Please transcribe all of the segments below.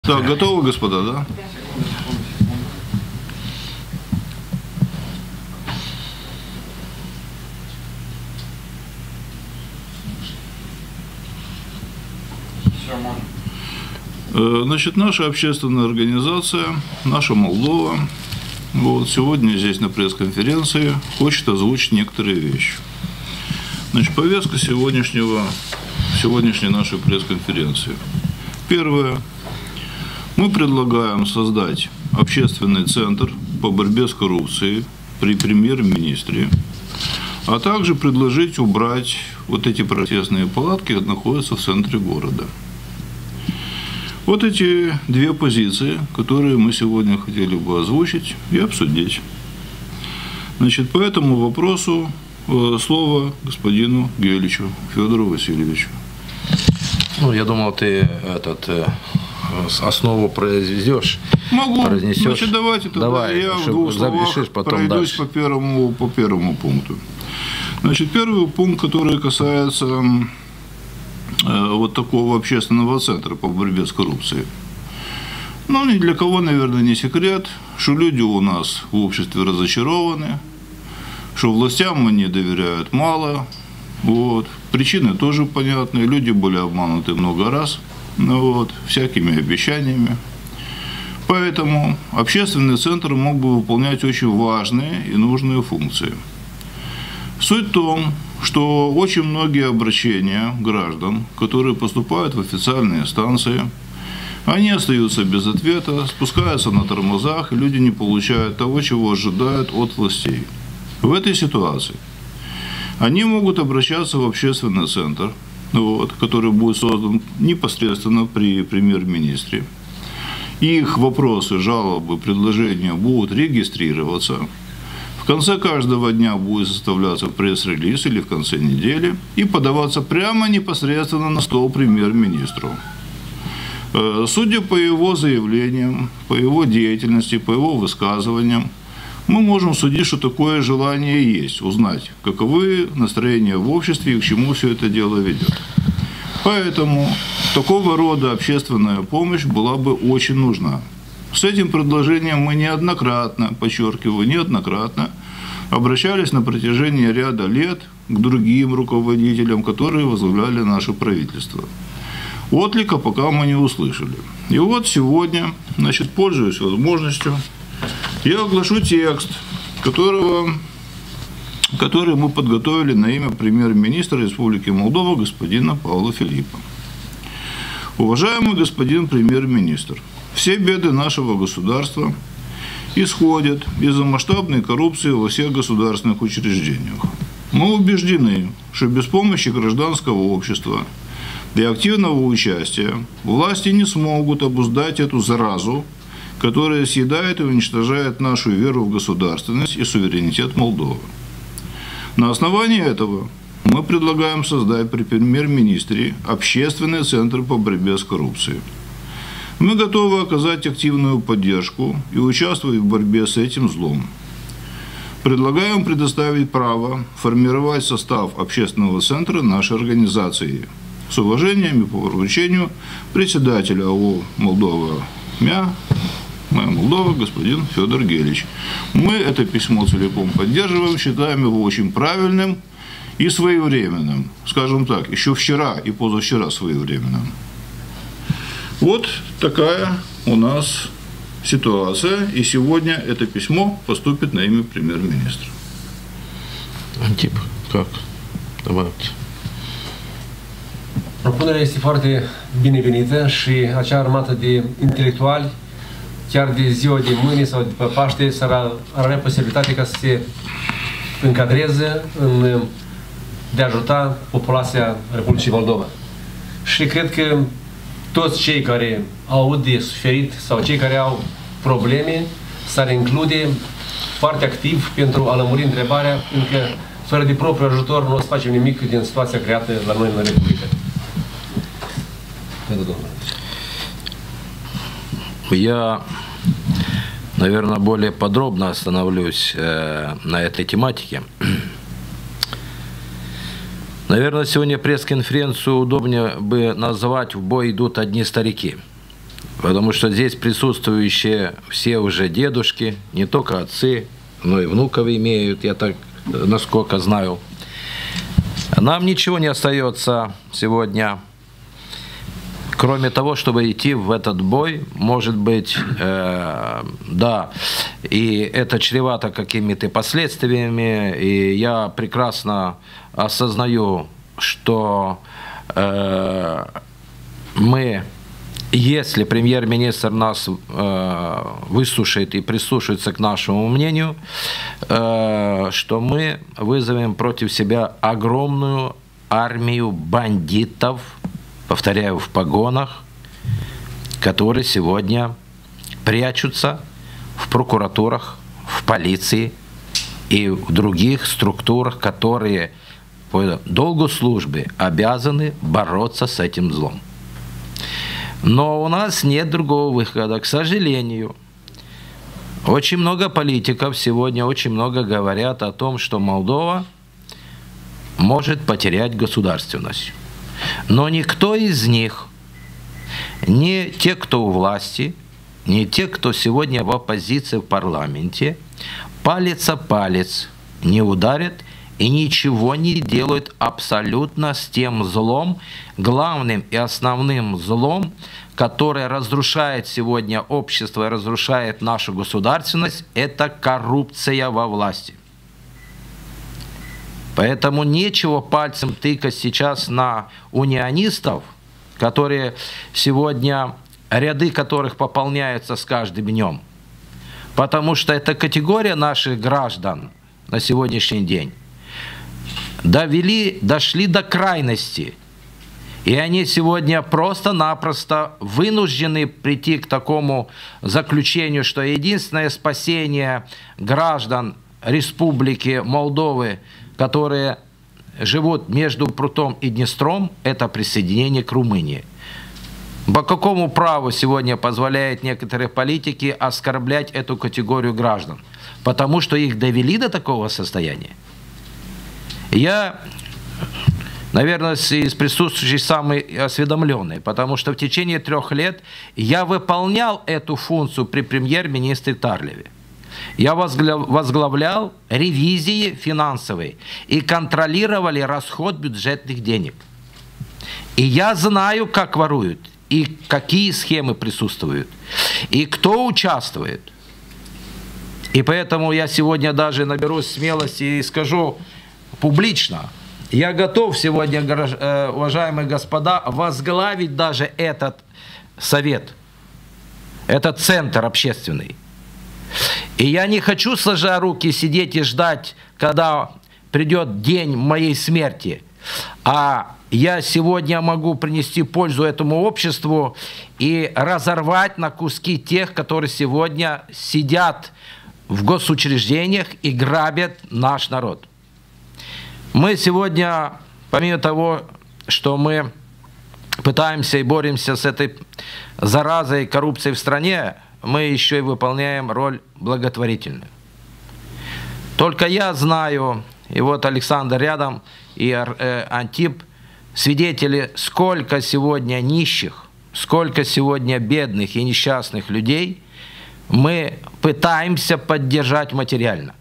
Так, готовы, господа, да? Значит, наша общественная организация, наша Молдова, вот, сегодня здесь на пресс-конференции хочет озвучить некоторые вещи. Значит, повестка сегодняшней нашей пресс-конференции. Первое. Мы предлагаем создать общественный центр по борьбе с коррупцией при премьер-министре, а также предложить убрать вот эти протестные палатки, которые находятся в центре города. Вот эти две позиции, которые мы сегодня хотели бы озвучить и обсудить. Значит, по этому вопросу слово господину Геличу Федору Васильевичу. Ну, я думал, ты основу произведешь. Могу. Произнесешь. Значит, давайте тогда давай, я в двух словах пройдусь по первому пункту. Значит, первый пункт, который касается вот такого общественного центра по борьбе с коррупцией. Ну, ни для кого, наверное, не секрет, что люди у нас в обществе разочарованы, что властям они доверяют мало. Вот. Причины тоже понятны. Люди были обмануты много раз, вот, всякими обещаниями. Поэтому общественный центр мог бы выполнять очень важные и нужные функции. Суть в том, что очень многие обращения граждан, которые поступают в официальные станции, они остаются без ответа, спускаются на тормозах, и люди не получают того, чего ожидают от властей. В этой ситуации они могут обращаться в общественный центр, вот, который будет создан непосредственно при премьер-министре. Их вопросы, жалобы, предложения будут регистрироваться. В конце каждого дня будет составляться пресс-релиз или в конце недели и подаваться прямо непосредственно на стол премьер-министру. Судя по его заявлениям, по его деятельности, по его высказываниям, мы можем судить, что такое желание есть, узнать, каковы настроения в обществе и к чему все это дело ведет. Поэтому такого рода общественная помощь была бы очень нужна. С этим предложением мы неоднократно, подчеркиваю, неоднократно обращались на протяжении ряда лет к другим руководителям, которые возглавляли наше правительство. Отклика пока мы не услышали. И вот сегодня, значит, пользуясь возможностью, я оглашу текст, который мы подготовили на имя премьер-министра Республики Молдова господина Павла Филиппа. Уважаемый господин премьер-министр, все беды нашего государства исходят из-за масштабной коррупции во всех государственных учреждениях. Мы убеждены, что без помощи гражданского общества и активного участия власти не смогут обуздать эту заразу, которая съедает и уничтожает нашу веру в государственность и суверенитет Молдовы. На основании этого мы предлагаем создать при премьер-министре общественный центр по борьбе с коррупцией. Мы готовы оказать активную поддержку и участвовать в борьбе с этим злом. Предлагаем предоставить право формировать состав общественного центра нашей организации. С уважением и по поручению председателя АО «Молдова МЯ», моя Молдова, господин Федор Гелич. Мы это письмо целиком поддерживаем, считаем его очень правильным и своевременным. Скажем так, еще вчера и позавчера своевременным. Вот такая у нас ситуация. И сегодня это письмо поступит на имя премьер-министра. Антип, как? Добавьте. Propunerea este foarte binevenită și acea armată de intelectuali, chiar de ziua de mâine sau de pe Paște, ar avea posibilitatea ca să se încadreze de a ajuta populația Republicii Moldova. Și cred că toți cei care au avut de suferit sau cei care au probleme s-ar include foarte activ pentru a lămuri întrebarea, încă fără de propriu ajutor nu o să facem nimic din situația creată la noi în Republică. Я, наверное, более подробно остановлюсь на этой тематике. Наверное, сегодня пресс-конференцию удобнее бы назвать «В бой идут одни старики». потому что здесь присутствующие все уже дедушки, не только отцы, но и внуков имеют, я так, насколько знаю. Нам ничего не остается сегодня, кроме того, чтобы идти в этот бой. Может быть, да, и это чревато какими-то последствиями, и я прекрасно осознаю, что мы, если премьер-министр нас выслушает и прислушается к нашему мнению, что мы вызовем против себя огромную армию бандитов, повторяю, в погонах, которые сегодня прячутся в прокуратурах, в полиции и в других структурах, которые по долгу службы обязаны бороться с этим злом. Но у нас нет другого выхода, к сожалению. Очень много политиков сегодня очень много говорят о том, что Молдова может потерять государственность. Но никто из них, ни те, кто у власти, ни те, кто сегодня в оппозиции в парламенте, палец о палец не ударят и ничего не делают абсолютно с тем злом, главным и основным злом, которое разрушает сегодня общество и разрушает нашу государственность, это коррупция во власти. Поэтому нечего пальцем тыкать сейчас на унионистов, которые сегодня, ряды которых пополняются с каждым днем. Потому что эта категория наших граждан на сегодняшний день дошли до крайности. И они сегодня просто-напросто вынуждены прийти к такому заключению, что единственное спасение граждан Республики Молдовы, которые живут между Прутом и Днестром, это присоединение к Румынии. По какому праву сегодня позволяют некоторые политики оскорблять эту категорию граждан? Потому что их довели до такого состояния. Я, наверное, из присутствующих самый осведомленный, потому что в течение 3 лет я выполнял эту функцию при премьер-министре Тарлеве. Я возглавлял ревизии финансовые и контролировали расход бюджетных денег. И я знаю, как воруют, и какие схемы присутствуют, и кто участвует. И поэтому я сегодня даже наберусь смелости и скажу публично, я готов сегодня, уважаемые господа, возглавить даже этот совет, этот центр общественный. И я не хочу, сложа руки, сидеть и ждать, когда придет день моей смерти. А я сегодня могу принести пользу этому обществу и разорвать на куски тех, которые сегодня сидят в госучреждениях и грабят наш народ. Мы сегодня, помимо того, что мы пытаемся и боремся с этой заразой коррупции в стране, мы еще и выполняем роль благотворительную. Только я знаю, и вот Александр рядом, и Антип, свидетели, сколько сегодня нищих, сколько сегодня бедных и несчастных людей мы пытаемся поддержать материально.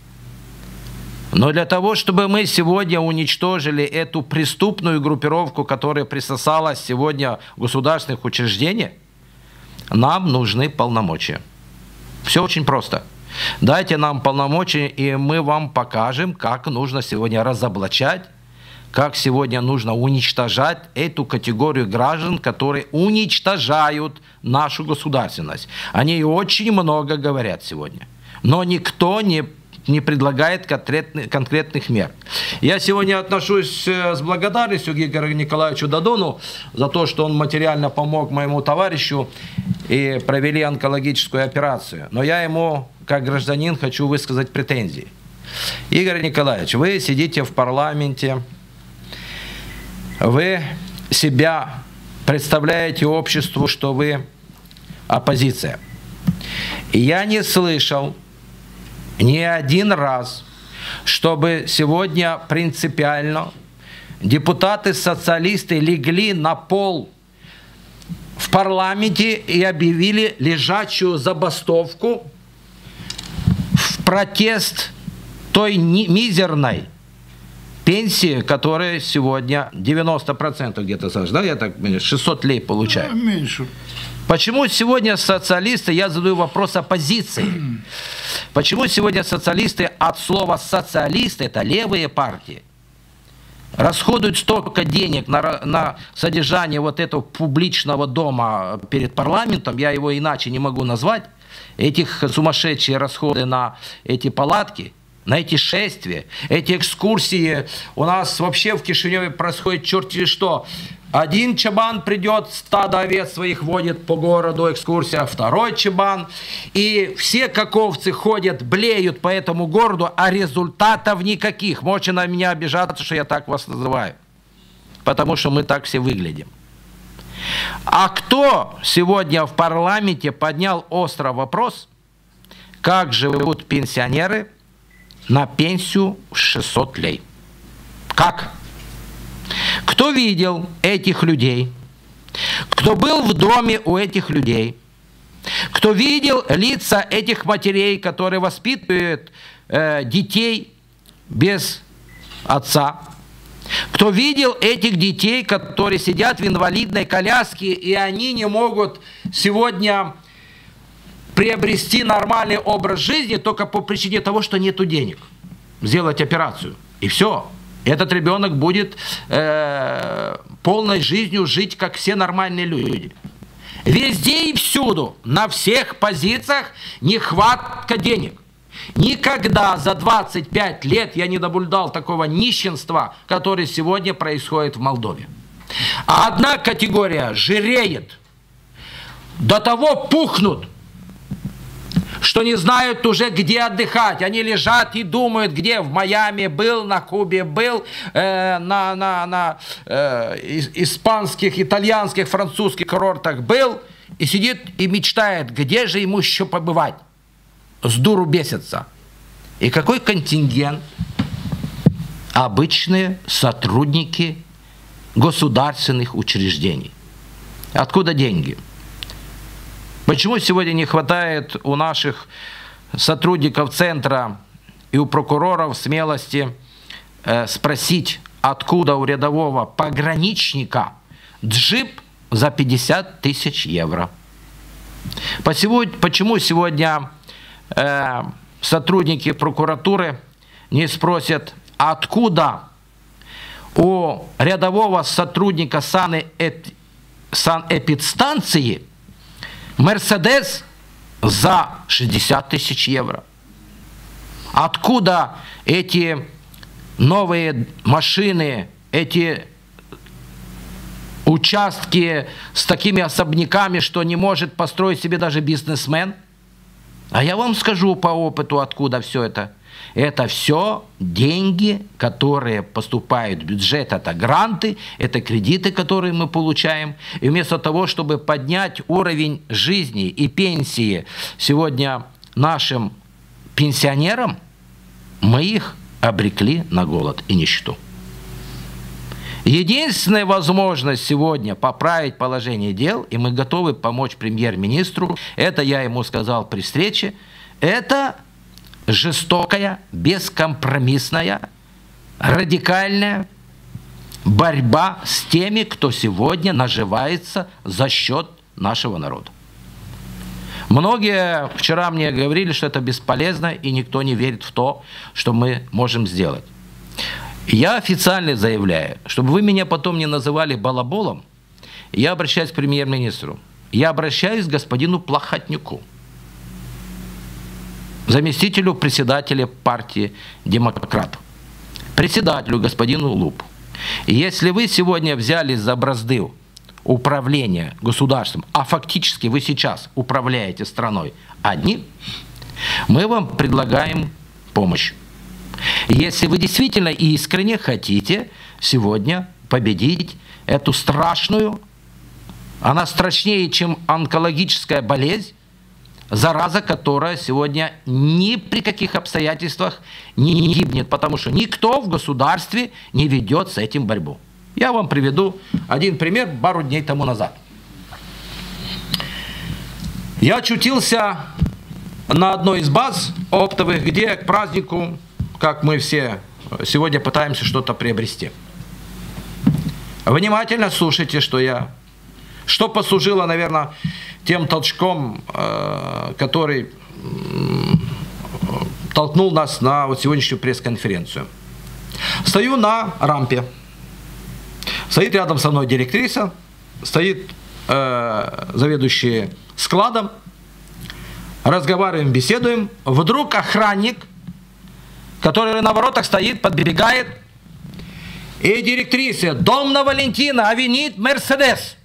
Но для того, чтобы мы сегодня уничтожили эту преступную группировку, которая присосалась сегодня в государственных учреждениях, нам нужны полномочия. Все очень просто. Дайте нам полномочия, и мы вам покажем, как нужно сегодня разоблачать, как сегодня нужно уничтожать эту категорию граждан, которые уничтожают нашу государственность. Они очень много говорят сегодня, но никто не предлагает конкретных мер. Я сегодня отношусь с благодарностью к Игорю Николаевичу Дадону за то, что он материально помог моему товарищу и провели онкологическую операцию. Но я ему, как гражданин, хочу высказать претензии. Игорь Николаевич, вы сидите в парламенте, вы себя представляете обществу, что вы оппозиция. И я не слышал ни один раз, чтобы сегодня принципиально депутаты-социалисты легли на пол в парламенте и объявили лежачую забастовку в протест той мизерной пенсии, которая сегодня 90% где-то, Саш, да, я так понимаю, 600 лей получаю. Да, меньше. Почему сегодня социалисты, я задаю вопрос оппозиции, почему сегодня социалисты от слова социалисты, это левые партии, расходуют столько денег на содержание вот этого публичного дома перед парламентом, я его иначе не могу назвать, этих сумасшедшие расходы на эти палатки, на эти шествия, эти экскурсии. У нас вообще в Кишиневе происходит черти что. Один чабан придет, стадо овец своих водит по городу, экскурсия, второй чабан. И все каковцы ходят, блеют по этому городу, а результатов никаких. Можете на меня обижаться, что я так вас называю. Потому что мы так все выглядим. А кто сегодня в парламенте поднял остро вопрос, как живут пенсионеры на пенсию в 600 лей? Как? Кто видел этих людей? Кто был в доме у этих людей? Кто видел лица этих матерей, которые воспитывают детей без отца? Кто видел этих детей, которые сидят в инвалидной коляске, и они не могут сегодня приобрести нормальный образ жизни только по причине того, что нету денег сделать операцию? И все. Этот ребенок будет полной жизнью жить, как все нормальные люди. Везде и всюду, на всех позициях нехватка денег. Никогда за 25 лет я не наблюдал такого нищенства, которое сегодня происходит в Молдове. А одна категория жиреет, до того пухнут, что не знают уже, где отдыхать. Они лежат и думают, где в Майами был, на Кубе был, на испанских, итальянских, французских курортах был, и сидит и мечтает, где же ему еще побывать. С дуру бесится. И какой контингент? Обычные сотрудники государственных учреждений. Откуда деньги? Почему сегодня не хватает у наших сотрудников центра и у прокуроров смелости спросить, откуда у рядового пограничника джип за 50 тысяч евро? Почему сегодня сотрудники прокуратуры не спросят, откуда у рядового сотрудника санэпидстанции Мерседес за 60 тысяч евро? Откуда эти новые машины, эти участки с такими особняками, что не может построить себе даже бизнесмен? А я вам скажу по опыту, откуда все это. Это все деньги, которые поступают в бюджет, это гранты, это кредиты, которые мы получаем. И вместо того, чтобы поднять уровень жизни и пенсии сегодня нашим пенсионерам, мы их обрекли на голод и нищету. Единственная возможность сегодня поправить положение дел, и мы готовы помочь премьер-министру, это я ему сказал при встрече, это жестокая, бескомпромиссная, радикальная борьба с теми, кто сегодня наживается за счет нашего народа. Многие вчера мне говорили, что это бесполезно, и никто не верит в то, что мы можем сделать. Я официально заявляю, чтобы вы меня потом не называли балаболом, я обращаюсь к премьер-министру, я обращаюсь к господину Плохотнюку, заместителю председателя партии демократов, председателю господину Лупу. Если вы сегодня взялись за бразды управления государством, а фактически вы сейчас управляете страной одни, мы вам предлагаем помощь. Если вы действительно искренне хотите сегодня победить эту страшную, она страшнее, чем онкологическая болезнь, зараза, которая сегодня ни при каких обстоятельствах не гибнет, потому что никто в государстве не ведет с этим борьбу. Я вам приведу один пример пару дней тому назад. Я очутился на одной из баз оптовых, где к празднику, как мы все сегодня пытаемся что-то приобрести. Внимательно слушайте, что послужило, наверное, тем толчком, который толкнул нас на вот сегодняшнюю пресс-конференцию. Стою на рампе. Стоит рядом со мной директриса, стоит заведующий складом. Разговариваем, беседуем. Вдруг охранник, который на воротах стоит, подбегает. И директриса: Домна Валентина, авенит Мерседес.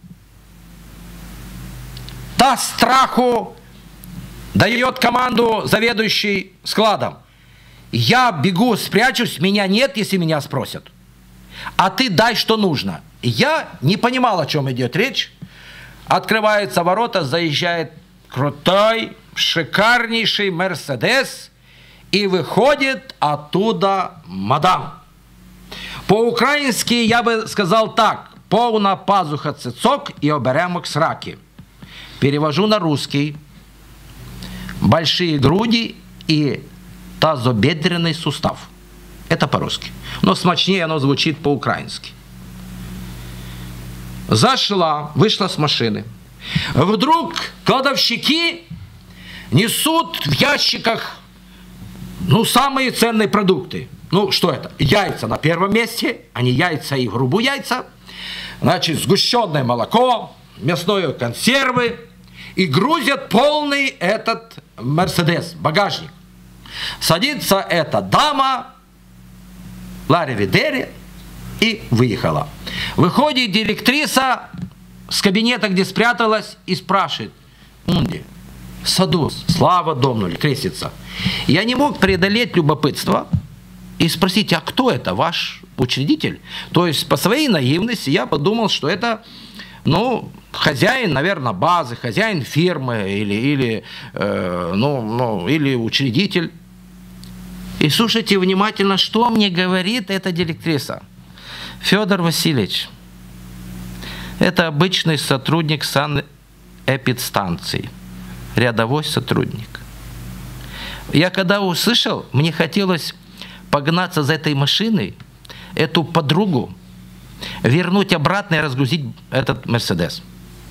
Та страху дает команду заведующий складом. Я бегу, спрячусь, меня нет, если меня спросят. А ты дай, что нужно. Я не понимал, о чем идет речь. Открываются ворота, заезжает крутой, шикарнейший Мерседес, и выходит оттуда мадам. По-украински я бы сказал так: повна пазуха цицок и оберемок сраки. Перевожу на русский: большие груди и тазобедренный сустав. Это по-русски. Но смачнее оно звучит по-украински. Вышла с машины. Вдруг кладовщики несут в ящиках, самые ценные продукты. Что это? Яйца на первом месте, а не яйца и грубу яйца. Значит, сгущенное молоко, мясные консервы. И грузят полный этот Мерседес, багажник. Садится эта дама, Ларри Видери, и выехала. Выходит директриса с кабинета, где спряталась, и спрашивает: «Унди, Садус, слава Домнули, крестится». Я не мог преодолеть любопытство и спросить: а кто это, ваш учредитель? То есть по своей наивности я подумал, что это, хозяин, наверное, базы, хозяин фирмы или учредитель. И слушайте внимательно, что мне говорит эта директриса. Федор Васильевич, это обычный сотрудник санэпидстанции, рядовой сотрудник. Я когда услышал, мне хотелось погнаться за этой машиной, эту подругу, вернуть обратно и разгрузить этот Мерседес.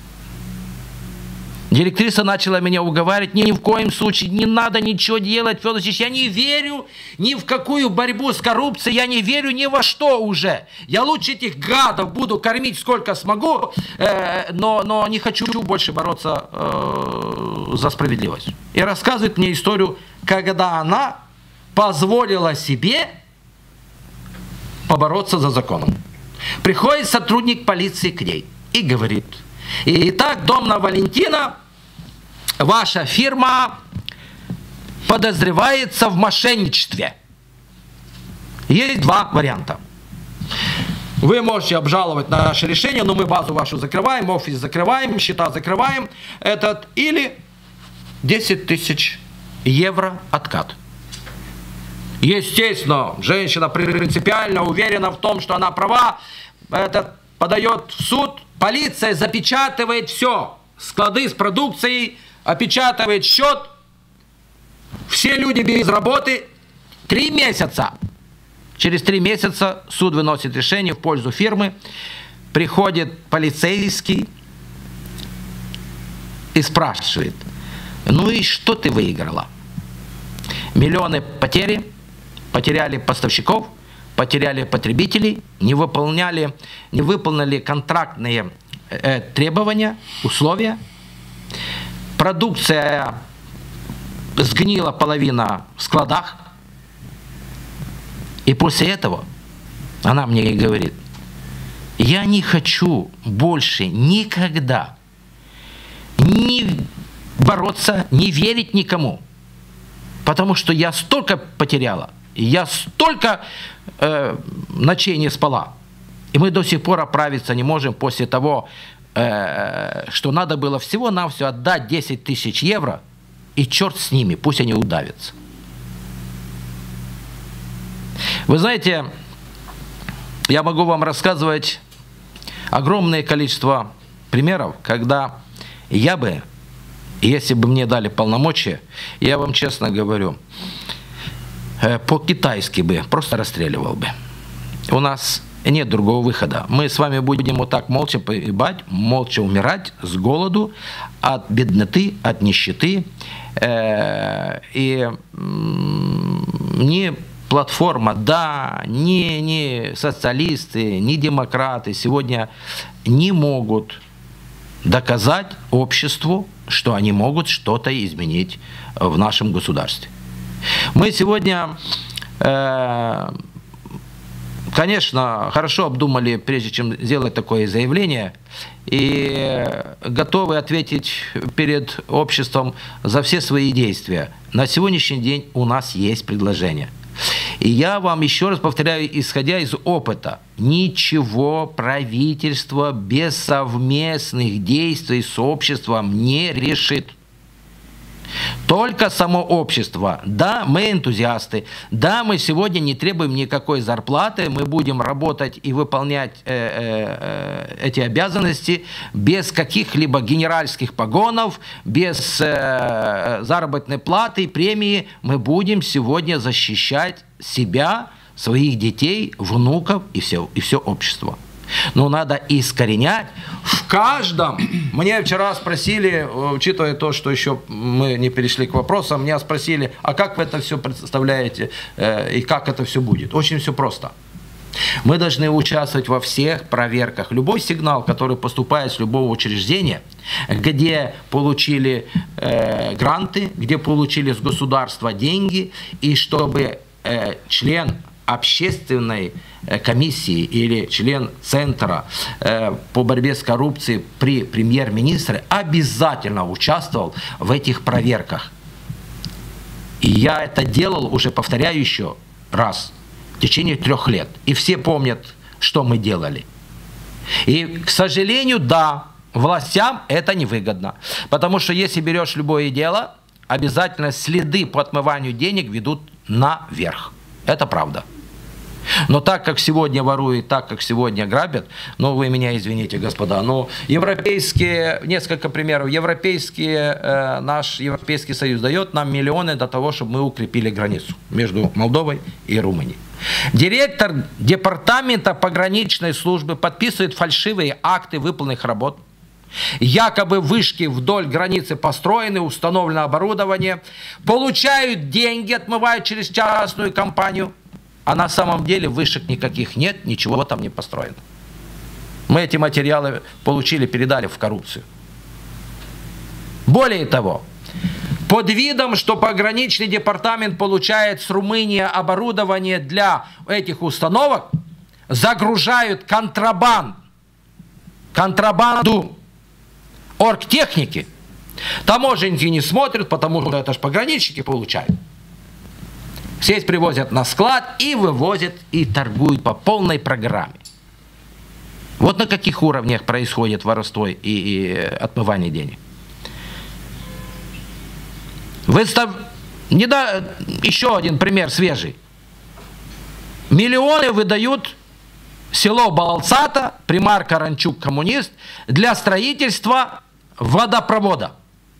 Директриса начала меня уговаривать: ни в коем случае не надо ничего делать, Федор Васильевич, я не верю ни в какую борьбу с коррупцией, я не верю ни во что уже. Я лучше этих гадов буду кормить сколько смогу, но не хочу больше бороться за справедливость. И рассказывает мне историю, когда она позволила себе побороться за законом. Приходит сотрудник полиции к ней и говорит: итак, Домна Валентина, ваша фирма подозревается в мошенничестве. Есть два варианта. Вы можете обжаловать на наше решение, но мы базу вашу закрываем, офис закрываем, счета закрываем, или 10 тысяч евро откат. Естественно, женщина принципиально уверена в том, что она права, подает в суд, полиция запечатывает все, склады с продукцией, опечатывает счет, все люди без работы, 3 месяца. Через 3 месяца суд выносит решение в пользу фирмы, приходит полицейский и спрашивает: и что ты выиграла? Миллионы потери, потеряли поставщиков, потеряли потребителей, не выполнили контрактные требования, условия. Продукция сгнила половина в складах. И после этого она мне и говорит: я не хочу больше никогда ни бороться, не верить никому. Потому что я столько потеряла, я столько ночей не спала. И мы до сих пор оправиться не можем после того, что надо было всего-навсего отдать 10 тысяч евро, и черт с ними, пусть они удавятся. Вы знаете, я могу вам рассказывать огромное количество примеров, когда я бы Если бы мне дали полномочия, я вам честно говорю, по-китайски бы просто расстреливал бы. У нас нет другого выхода. Мы с вами будем вот так молча погибать, молча умирать с голоду, от бедноты, от нищеты. И ни платформа, да, ни социалисты, ни демократы сегодня не могут доказать обществу, что они могут что-то изменить в нашем государстве. Мы сегодня, конечно, хорошо обдумали, прежде чем сделать такое заявление, и готовы ответить перед обществом за все свои действия. На сегодняшний день у нас есть предложение. И я вам еще раз повторяю, исходя из опыта, ничего правительство без совместных действий с обществом не решит. Только само общество. Да, мы энтузиасты. Да, мы сегодня не требуем никакой зарплаты. Мы будем работать и выполнять эти обязанности без каких-либо генеральских погонов, без заработной платы, премии. Мы будем сегодня защищать себя, своих детей, внуков и все общество. Но надо искоренять в каждом. Мне вчера спросили, учитывая то, что еще мы не перешли к вопросам, меня спросили, а как вы это все представляете и как это все будет? Очень все просто. Мы должны участвовать во всех проверках. Любой сигнал, который поступает с любого учреждения, где получили гранты, где получили с государства деньги, и чтобы член общественной комиссии или член Центра по борьбе с коррупцией при премьер-министре обязательно участвовал в этих проверках. И я это делал, уже повторяю еще раз, в течение 3 лет. И все помнят, что мы делали. И, к сожалению, да, властям это невыгодно. Потому что если берешь любое дело, обязательно следы по отмыванию денег ведут наверх. Это правда. Но так как сегодня воруют, так как сегодня грабят, ну вы меня извините, господа, но европейские, несколько примеров, наш Европейский Союз дает нам миллионы для того, чтобы мы укрепили границу между Молдовой и Румынией. Директор департамента пограничной службы подписывает фальшивые акты выполненных работ. Якобы вышки вдоль границы построены, установлено оборудование, получают деньги, отмывают через частную компанию. А на самом деле вышек никаких нет, ничего там не построено. Мы эти материалы получили, передали в коррупцию. Более того, под видом, что пограничный департамент получает с Румынии оборудование для этих установок, загружают контрабанду оргтехники. Таможенники не смотрят, потому что это же пограничники получают. Здесь привозят на склад и вывозят, и торгуют по полной программе. Вот на каких уровнях происходит воровство и отмывание денег. Еще один пример свежий. Миллионы выдают село Балцата, примар Каранчук, коммунист, для строительства водопровода.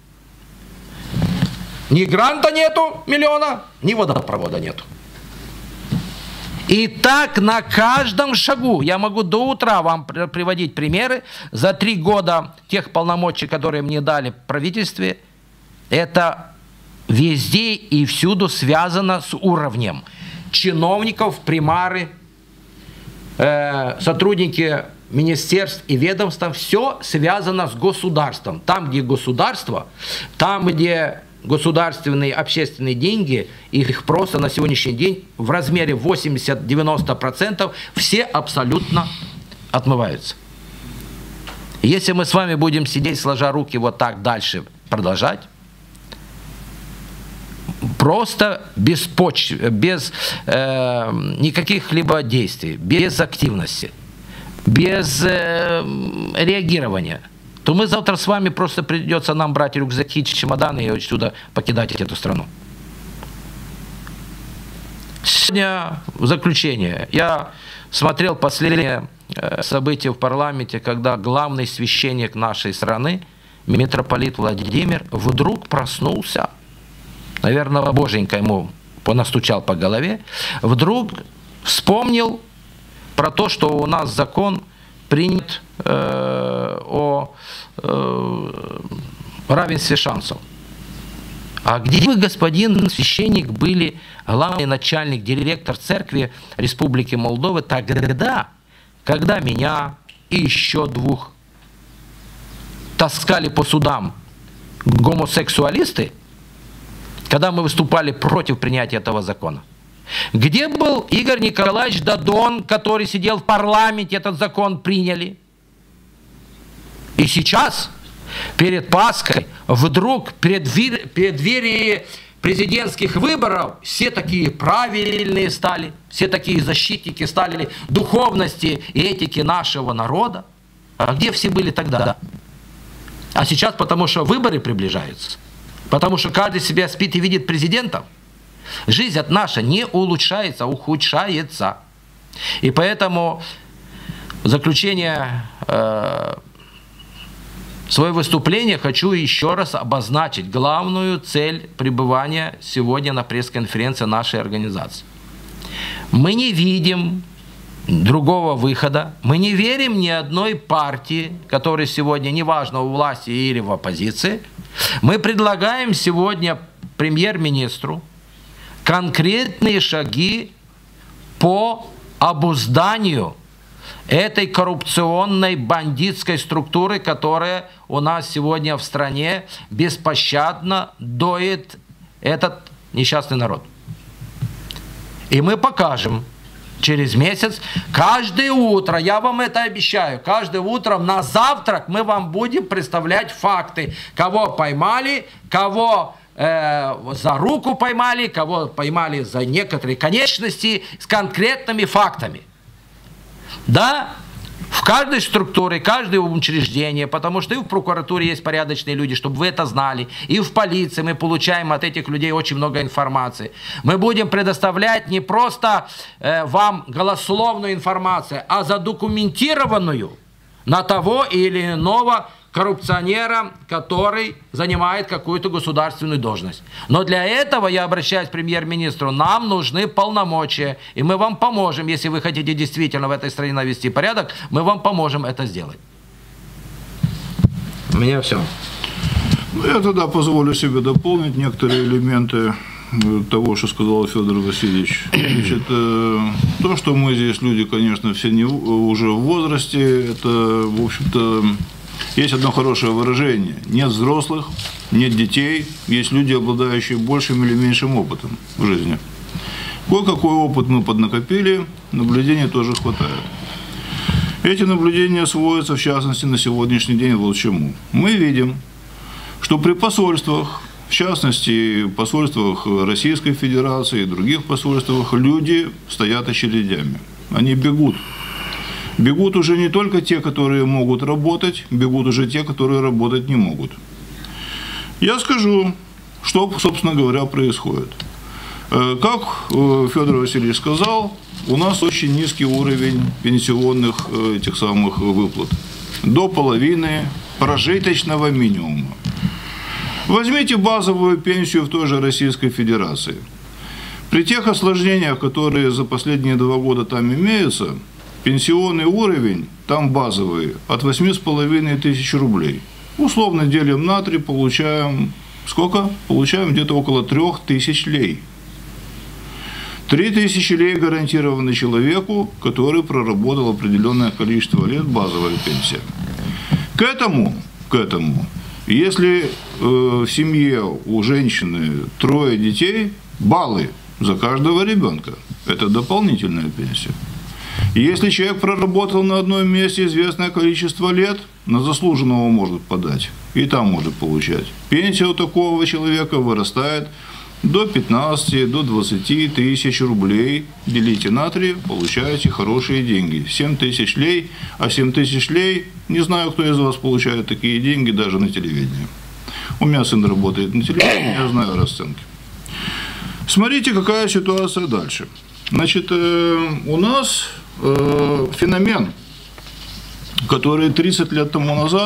Ни гранта нету миллиона, ни водопровода нету. И так на каждом шагу. Я могу до утра вам приводить примеры. За 3 года тех полномочий, которые мне дали в правительстве, это везде и всюду связано с уровнем чиновников, примары, сотрудники министерств и ведомств. Все связано с государством. Там, где государство, там, где государственные общественные деньги, их просто на сегодняшний день в размере 80-90% все абсолютно отмываются. Если мы с вами будем сидеть сложа руки вот так дальше продолжать, просто без никаких либо действий, без активности, без реагирования, то мы завтра с вами просто придется нам брать рюкзаки, чемоданы и отсюда покидать эту страну. Сегодня в заключение. Я смотрел последние события в парламенте, когда главный священник нашей страны митрополит Владимир вдруг проснулся, наверное, Боженька ему понастучал по голове, вдруг вспомнил про то, что у нас закон принят о равенстве шансов. А где вы, господин священник, были главный начальник, директор церкви Республики Молдова тогда, когда меня и еще двух таскали по судам гомосексуалисты, когда мы выступали против принятия этого закона? Где был Игорь Николаевич Дадон, который сидел в парламенте, этот закон приняли? И сейчас, перед Пасхой, вдруг перед преддверии президентских выборов все такие правильные стали, все такие защитники стали духовности и этики нашего народа. А где все были тогда? А сейчас, потому что выборы приближаются, потому что каждый себя спит и видит президентом, жизнь от наша не улучшается, ухудшается. И поэтому в заключение свое выступление хочу еще раз обозначить главную цель пребывания сегодня на пресс-конференции нашей организации. Мы не видим другого выхода, мы не верим ни одной партии, которая сегодня, неважно, у власти или в оппозиции. Мы предлагаем сегодня премьер-министру конкретные шаги по обузданию этой коррупционной бандитской структуры, которая у нас сегодня в стране беспощадно доит этот несчастный народ. И мы покажем через месяц, каждое утро, я вам это обещаю, каждое утро на завтрак мы вам будем представлять факты, кого поймали, кого за руку поймали, кого поймали за некоторые конечности, с конкретными фактами. Да, в каждой структуре, каждое учреждение, потому что и в прокуратуре есть порядочные люди, чтобы вы это знали, и в полиции мы получаем от этих людей очень много информации. Мы будем предоставлять не просто вам голословную информацию, а задокументированную на того или иного коррупционера, который занимает какую-то государственную должность. Но для этого, я обращаюсь к премьер-министру, нам нужны полномочия, и мы вам поможем, если вы хотите действительно в этой стране навести порядок, мы вам поможем это сделать. У меня все. Ну, я тогда позволю себе дополнить некоторые элементы того, что сказал Федор Васильевич. Значит, то, что мы здесь люди, конечно, все не уже в возрасте, это, в общем-то, есть одно хорошее выражение. Нет взрослых, нет детей, есть люди, обладающие большим или меньшим опытом в жизни. Кое-какой опыт мы поднакопили, наблюдений тоже хватает. Эти наблюдения сводятся, в частности, на сегодняшний день вот к чему. Мы видим, что при посольствах, в частности, посольствах Российской Федерации и других посольствах, люди стоят очередями. Они бегут. Бегут уже не только те, которые могут работать, бегут уже те, которые работать не могут. Я скажу, что, собственно говоря, происходит. Как Федор Васильевич сказал, у нас очень низкий уровень пенсионных этих самых выплат. До половины прожиточного минимума. Возьмите базовую пенсию в той же Российской Федерации. При тех осложнениях, которые за последние 2 года там имеются, пенсионный уровень, там базовый, от 8500 рублей. Условно делим на 3, получаем сколько? Получаем где-то около 3000 лей. 3000 лей гарантированы человеку, который проработал определенное количество лет, базовая пенсия. К этому, если в семье у женщины 3 детей, баллы за каждого ребенка. Это дополнительная пенсия. Если человек проработал на одном месте известное количество лет, на заслуженного может подать и там может получать. Пенсия у такого человека вырастает до 15, до 20 тысяч рублей. Делите на 3, получаете хорошие деньги. 7000 лей, а 7000 лей, не знаю, кто из вас получает такие деньги даже на телевидении. У меня сын работает на телевидении, я знаю расценки. Смотрите, какая ситуация дальше. Значит, у нас феномен, который 30 лет тому назад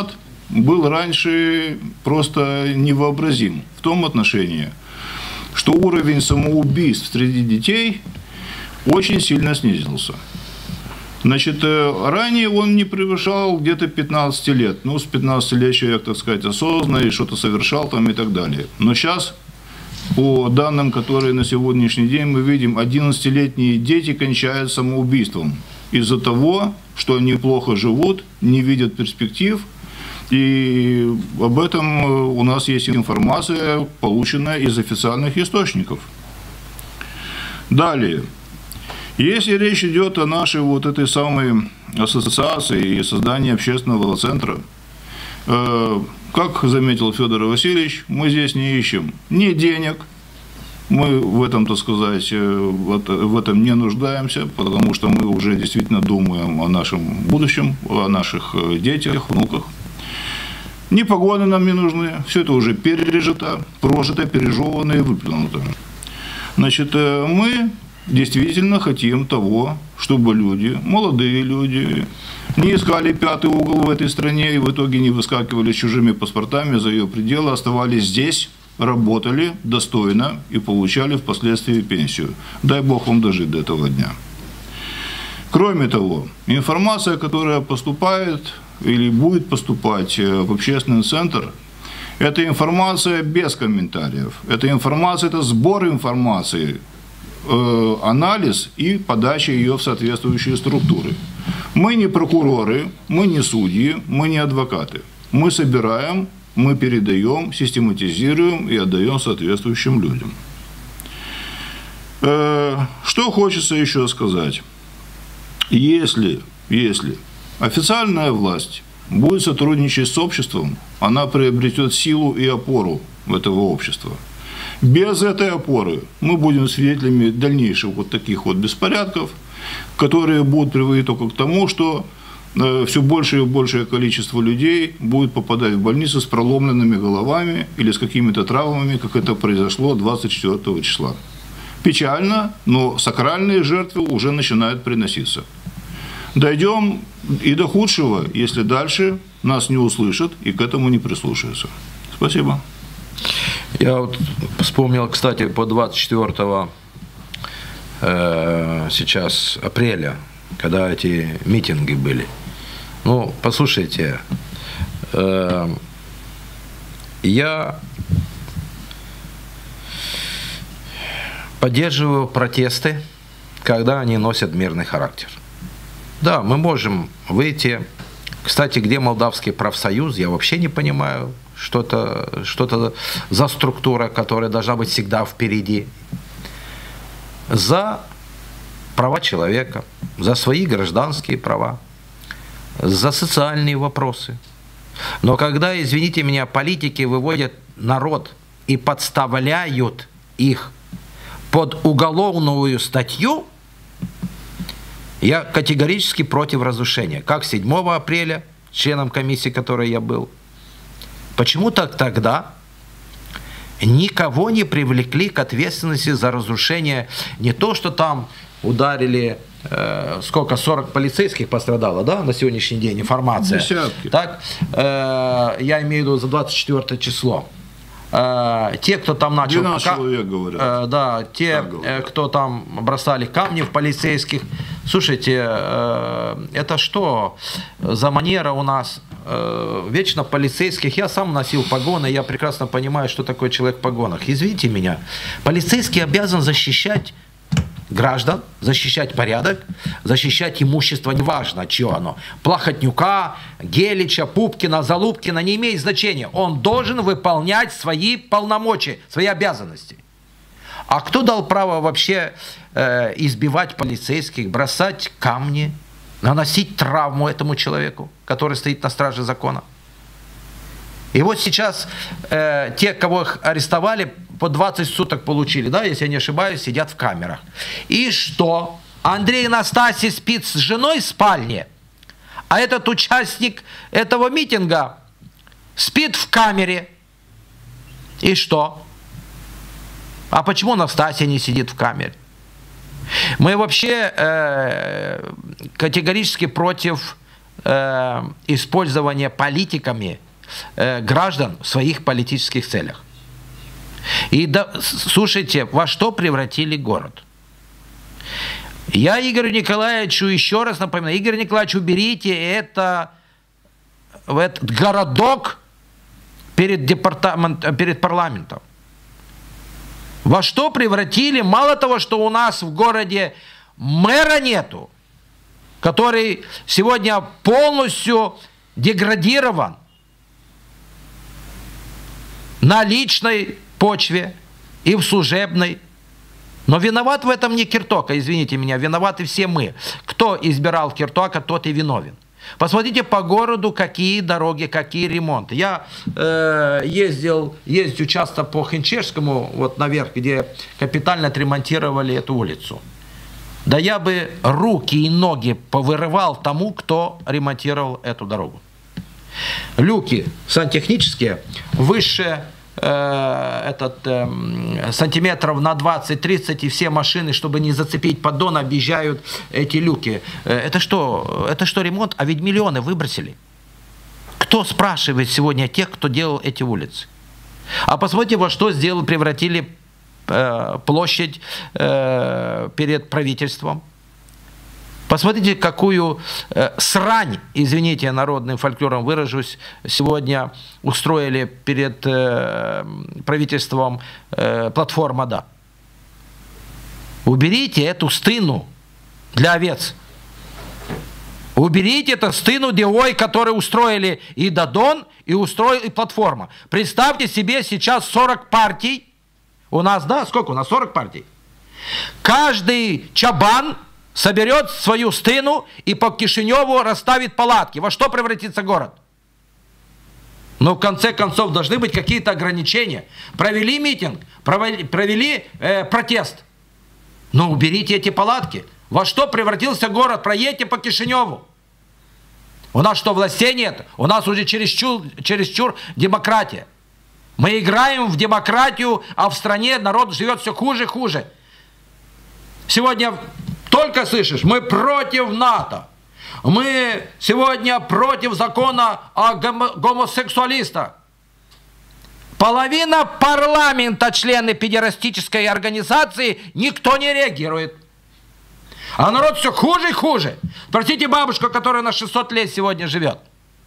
был раньше просто невообразим в том отношении, что уровень самоубийств среди детей очень сильно снизился. Значит, ранее он не превышал где-то 15 лет. Ну, с 15 лет человек, так сказать, осознанный, что-то совершал там и так далее. Но сейчас, по данным, которые на сегодняшний день мы видим, 11-летние дети кончают самоубийством из-за того, что они плохо живут, не видят перспектив. И об этом у нас есть информация, полученная из официальных источников. Далее. Если речь идет о нашей вот этой самой ассоциации и создании общественного центра, как заметил Федор Васильевич, мы здесь не ищем ни денег, мы в этом, так сказать, в этом не нуждаемся, потому что мы уже действительно думаем о нашем будущем, о наших детях, внуках. Ни погоны нам не нужны, все это уже пережито, прожито, пережевано и выплюнуто. Значит, мы действительно хотим того, чтобы люди, молодые люди, не искали пятый угол в этой стране и в итоге не выскакивали с чужими паспортами за ее пределы, оставались здесь, работали достойно и получали впоследствии пенсию. Дай Бог вам дожить до этого дня. Кроме того, информация, которая поступает или будет поступать в общественный центр, это информация без комментариев. Это информация, это сбор информации, анализ и подача ее в соответствующие структуры. Мы не прокуроры, мы не судьи, мы не адвокаты. Мы собираем, мы передаем, систематизируем и отдаем соответствующим людям. Что хочется еще сказать. Если официальная власть будет сотрудничать с обществом, она приобретет силу и опору этого общества. Без этой опоры мы будем свидетелями дальнейших вот таких вот беспорядков, которые будут приводить только к тому, что все большее и большее количество людей будет попадать в больницы с проломленными головами или с какими-то травмами, как это произошло 24 числа. Печально, но сакральные жертвы уже начинают приноситься. Дойдем и до худшего, если дальше нас не услышат и к этому не прислушаются. Спасибо. Я вот вспомнил, кстати, по 24 сейчас апреля, когда эти митинги были. Ну, послушайте, я поддерживаю протесты, когда они носят мирный характер. Да, мы можем выйти. Кстати, где молдавский профсоюз, я вообще не понимаю. Что-то за структура, которая должна быть всегда впереди. За права человека, за свои гражданские права, за социальные вопросы. Но когда, извините меня, политики выводят народ и подставляют их под уголовную статью, я категорически против разрушения. Как 7 апреля, членом комиссии, которой я был. Почему-то тогда никого не привлекли к ответственности за разрушение. Не то, что там ударили, сколько, 40 полицейских пострадало, да, на сегодняшний день, информация. Десятки. Так, я имею в виду за 24 число. Те, кто там начал... 12 человек, говорят. Да, те, кто там бросали камни в полицейских. Слушайте, это что за манера у нас? Вечно полицейских. Я сам носил погоны, я прекрасно понимаю, что такое человек в погонах. Извините меня, полицейский обязан защищать граждан, защищать порядок, защищать имущество, неважно, чье оно. Плохотнюка, Гелича, Пупкина, Залупкина, не имеет значения. Он должен выполнять свои полномочия, свои обязанности. А кто дал право вообще избивать полицейских, бросать камни, наносить травму этому человеку, который стоит на страже закона? И вот сейчас те, кого их арестовали, по 20 суток получили, да, если я не ошибаюсь, сидят в камерах. И что? Андрей Настасий спит с женой в спальне, а этот участник этого митинга спит в камере. И что? А почему Настасья не сидит в камере? Мы вообще категорически против использования политиками граждан в своих политических целях. И слушайте, во что превратили город? Я Игорю Николаевичу еще раз напоминаю, Игорь Николаевич, уберите это в этот городок перед парламентом. Во что превратили? Мало того, что у нас в городе мэра нету, который сегодня полностью деградирован на личной почве и в служебной. Но виноват в этом не Киртока, извините меня, виноваты все мы. Кто избирал Киртока, тот и виновен. Посмотрите по городу, какие дороги, какие ремонты. Я ездил часто по Хинчешскому, вот наверх, где капитально отремонтировали эту улицу. Да я бы руки и ноги повырывал тому, кто ремонтировал эту дорогу. Люки сантехнические выше сантиметров на 20-30, и все машины, чтобы не зацепить поддон, объезжают эти люки. Это что ремонт? А ведь миллионы выбросили. Кто спрашивает сегодня тех, кто делал эти улицы? А посмотрите, во что превратили площадь перед правительством. Посмотрите, какую срань, извините, народным фольклором выражусь, сегодня устроили перед правительством платформа «Да». Уберите эту стыну для овец. Уберите эту стыну девой, которую устроили и Дадон, и устроили платформа. Представьте себе сейчас 40 партий. У нас, да, сколько у нас? 40 партий. Каждый чабан соберет свою стыну и по Кишиневу расставит палатки. Во что превратится город? Но в конце концов должны быть какие-то ограничения. Провели митинг, провели протест. Но уберите эти палатки. Во что превратился город? Проедьте по Кишиневу. У нас что, властей нет? У нас уже чересчур демократия. Мы играем в демократию, а в стране народ живет все хуже и хуже. Сегодня только слышишь, мы против НАТО. Мы сегодня против закона о гомосексуалистах. Половина парламента члены педерастической организации, никто не реагирует. А народ все хуже и хуже. Спросите бабушку, которая на 600 лет сегодня живет.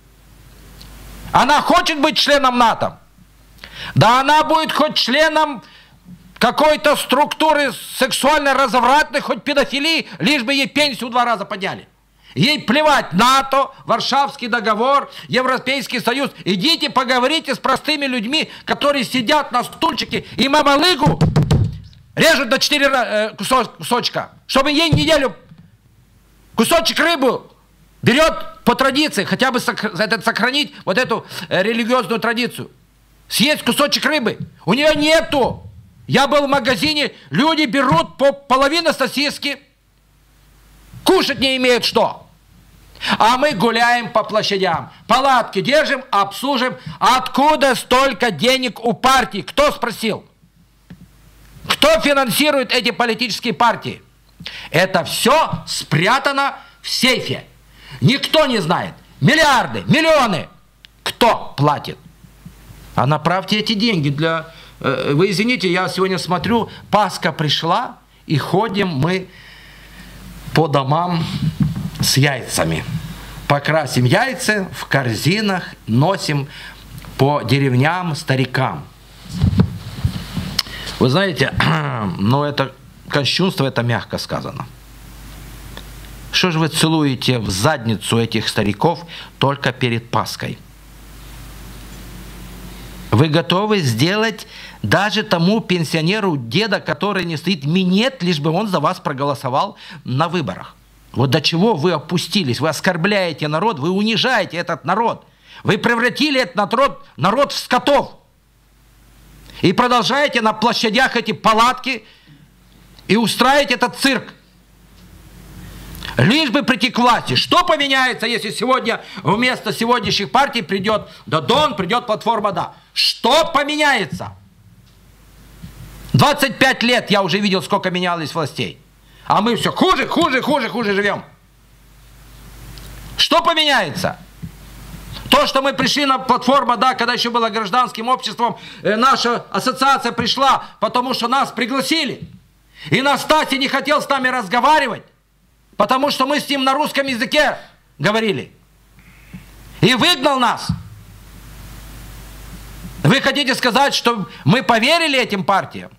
Она хочет быть членом НАТО. Да она будет хоть членом какой-то структуры сексуально развратной, хоть педофилии, лишь бы ей пенсию 2 раза подняли. Ей плевать НАТО, Варшавский договор, Европейский Союз. Идите поговорите с простыми людьми, которые сидят на стульчике и мамалыгу режут до 4 кусочка, чтобы ей неделю кусочек рыбы берет по традиции, хотя бы сохранить вот эту религиозную традицию. Съесть кусочек рыбы. У нее нету. Я был в магазине, люди берут по половине сосиски, кушать не имеют что. А мы гуляем по площадям, палатки держим, обслужим. Откуда столько денег у партий? Кто спросил? Кто финансирует эти политические партии? Это все спрятано в сейфе. Никто не знает. Миллиарды, миллионы. Кто платит? А направьте эти деньги для... Вы извините, я сегодня смотрю, Пасха пришла, и ходим мы по домам с яйцами. Покрасим яйца в корзинах, носим по деревням старикам. Вы знаете, но это кощунство, это мягко сказано. Что же вы целуете в задницу этих стариков только перед Пасхой? Вы готовы сделать даже тому пенсионеру деда, который не стоит, минет, лишь бы он за вас проголосовал на выборах. Вот до чего вы опустились, вы оскорбляете народ, вы унижаете этот народ. Вы превратили этот народ в скотов. И продолжаете на площадях эти палатки и устраиваете этот цирк. Лишь бы прийти к власти. Что поменяется, если сегодня вместо сегодняшних партий придет Дадон, придет платформа «Да»? Что поменяется? 25 лет я уже видел, сколько менялось властей. А мы все хуже живем. Что поменяется? То, что мы пришли на платформу, да, когда еще было гражданским обществом, наша ассоциация пришла, потому что нас пригласили. И Настасья не хотел с нами разговаривать, потому что мы с ним на русском языке говорили. И выгнал нас. Вы хотите сказать, что мы поверили этим партиям?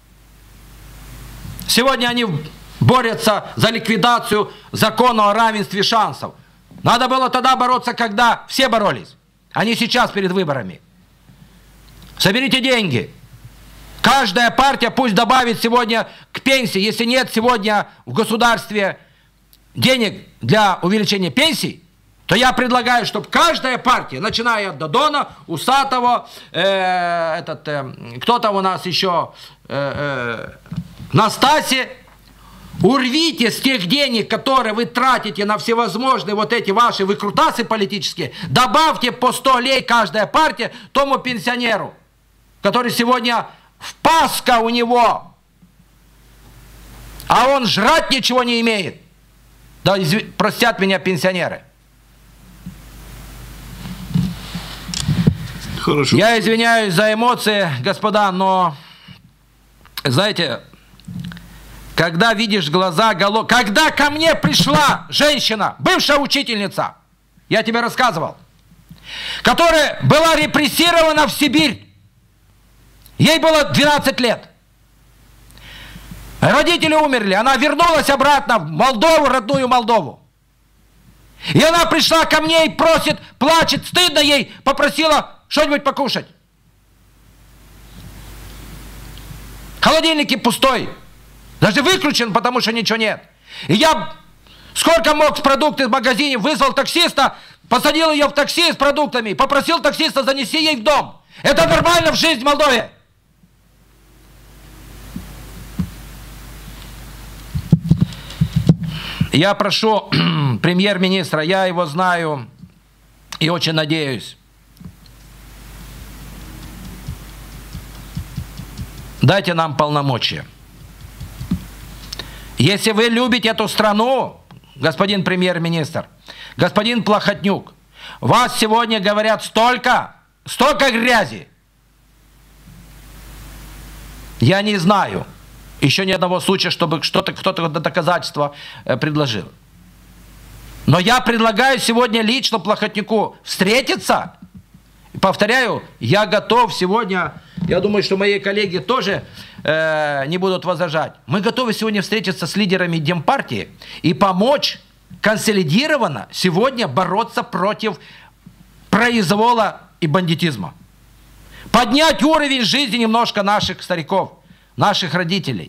Сегодня они борются за ликвидацию закона о равенстве шансов. Надо было тогда бороться, когда все боролись, а не сейчас перед выборами. Соберите деньги. Каждая партия пусть добавит сегодня к пенсии, если нет сегодня в государстве денег для увеличения пенсий, то я предлагаю, чтобы каждая партия, начиная от Додона, Усатого, кто там у нас еще, Настасья, урвите с тех денег, которые вы тратите на всевозможные вот эти ваши выкрутасы политические, добавьте по 100 лей каждая партия тому пенсионеру, который сегодня в Пасха у него, а он жрать ничего не имеет. Да, простят меня пенсионеры. Хорошо. Я извиняюсь за эмоции, господа, но, знаете, когда видишь глаза, когда ко мне пришла женщина, бывшая учительница, я тебе рассказывал, которая была репрессирована в Сибирь, ей было 12 лет, родители умерли, она вернулась обратно в Молдову, родную Молдову. И она пришла ко мне и просит, плачет, стыдно ей, попросила что-нибудь покушать. Холодильник пустой. Даже выключен, потому что ничего нет. И я сколько мог с продуктами в магазине, вызвал таксиста, посадил ее в такси с продуктами, попросил таксиста занести ей в дом. Это нормально в жизни в Молдове. Я прошу премьер-министра, я его знаю и очень надеюсь. Дайте нам полномочия. Если вы любите эту страну, господин премьер-министр, господин Плохотнюк, вас сегодня говорят столько грязи. Я не знаю еще ни одного случая, чтобы кто-то доказательство предложил. Но я предлагаю сегодня лично Плохотнюку встретиться. Повторяю, я готов сегодня, я думаю, что мои коллеги тоже не будут возражать. Мы готовы сегодня встретиться с лидерами Демпартии и помочь консолидированно сегодня бороться против произвола и бандитизма. Поднять уровень жизни немножко наших стариков, наших родителей.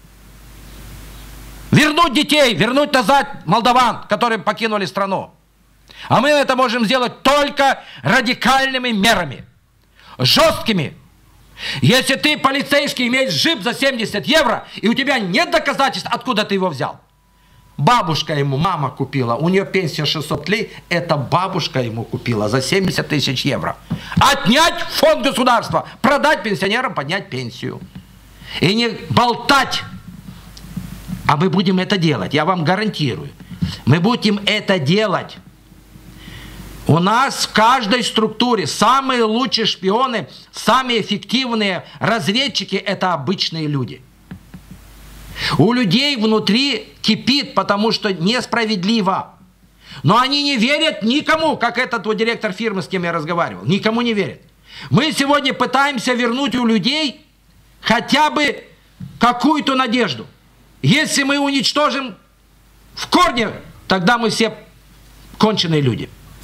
Вернуть детей, вернуть назад молдаван, которые покинули страну. А мы это можем сделать только радикальными мерами, жесткими. Если ты, полицейский, имеешь джип за 70 евро, и у тебя нет доказательств, откуда ты его взял. Бабушка ему, мама купила, у нее пенсия 600 лей, это бабушка ему купила за 70 тысяч евро. Отнять фонд государства, продать пенсионерам, поднять пенсию. И не болтать. А мы будем это делать, я вам гарантирую. Мы будем это делать. У нас в каждой структуре самые лучшие шпионы, самые эффективные разведчики – это обычные люди. У людей внутри кипит, потому что несправедливо. Но они не верят никому, как этот вот директор фирмы, с кем я разговаривал. Никому не верят. Мы сегодня пытаемся вернуть у людей хотя бы какую-то надежду. Если мы уничтожим в корне, тогда мы все конченые люди.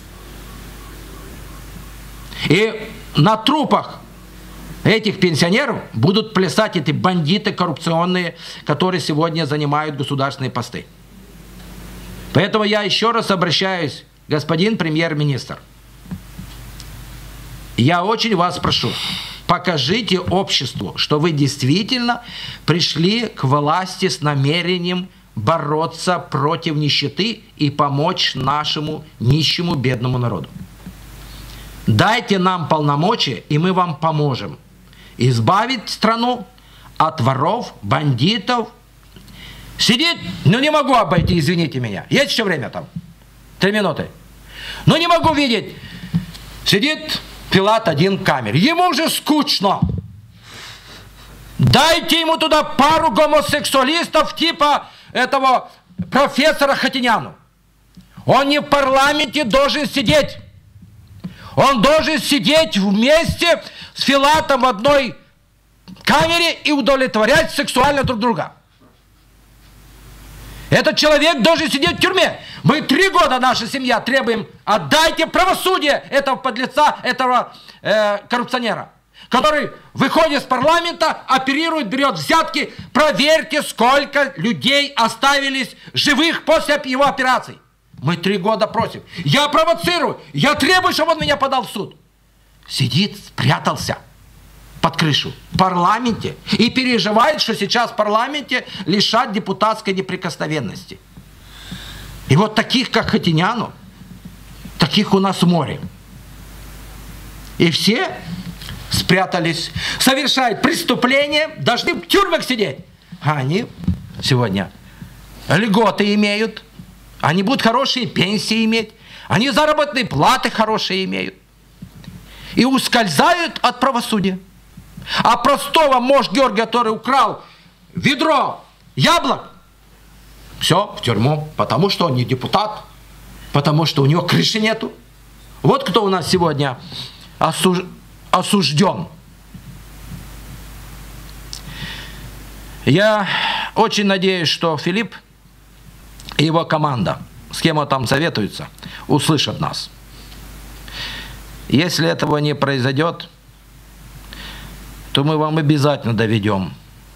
И на трупах этих пенсионеров будут плясать эти бандиты коррупционные, которые сегодня занимают государственные посты. Поэтому я еще раз обращаюсь, господин премьер-министр. Я очень вас прошу, покажите обществу, что вы действительно пришли к власти с намерением бороться против нищеты и помочь нашему нищему бедному народу. Дайте нам полномочия, и мы вам поможем избавить страну от воров, бандитов. Сидит, ну не могу обойти, извините меня. Есть еще время там? 3 минуты. Но не могу видеть Сидит Филат один в камере. Ему уже скучно. Дайте ему туда пару гомосексуалистов типа этого профессора Хатиняну. Он не в парламенте должен сидеть. Он должен сидеть вместе с Филатом в одной камере и удовлетворять сексуально друг друга. Этот человек должен сидеть в тюрьме. Мы 3 года, наша семья, требуем: отдайте правосудие этого подлеца, этого коррупционера, который выходит из парламента, оперирует, берет взятки. Проверьте, сколько людей оставились живых после его операций. Мы 3 года просим. Я провоцирую, я требую, чтобы он меня подал в суд. Сидит, спрятался под крышу в парламенте и переживает, что сейчас в парламенте лишат депутатской неприкосновенности. И вот таких, как Хатиняну, таких у нас море. И все спрятались, совершают преступления, должны в тюрьмах сидеть. А они сегодня льготы имеют, они будут хорошие пенсии иметь, они заработные платы хорошие имеют. И ускользают от правосудия. А простого муж Георгия, который украл ведро яблок, все, в тюрьму, потому что он не депутат, потому что у него крыши нету. Вот кто у нас сегодня осужден. Я очень надеюсь, что Филипп и его команда, с кем он там советуется, услышат нас. Если этого не произойдет, то мы вам обязательно доведем